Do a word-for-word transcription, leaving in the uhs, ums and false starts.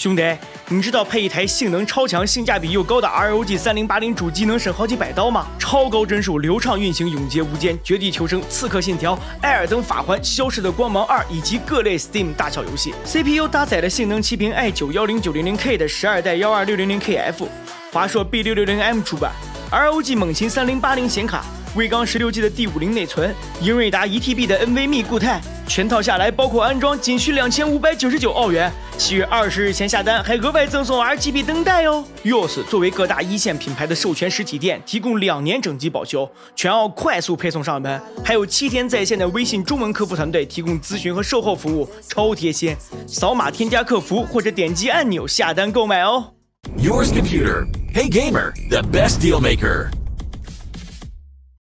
兄弟，你知道配一台性能超强、性价比又高的 R O G 三零八零主机能省好几百刀吗？超高帧数、流畅运行、永劫无间、绝地求生、刺客信条、艾尔登法环、消失的光芒二以及各类 Steam 大小游戏。C P U 搭载了性能齐平 i 九一零九零零 K 的十二代一二六零零 K F， 华硕 B 六六零 M 主板 ，R O G 猛禽三零八零显卡。威刚十六 G 的 D 五零内存，英瑞达 一 T B 的 N V M E 固态，全套下来包括安装仅需两千五百九十九澳元。七月二十日前下单还额外赠送 R G B 灯带哦。U O S 作为各大一线品牌的授权实体店，提供两年整机保修，全澳快速配送上门，还有七天在线的微信中文客服团队提供咨询和售后服务，超贴心。扫码添加客服或者点击按钮下单购买哦。 Yours Computer, Hey Gamer, the best deal maker.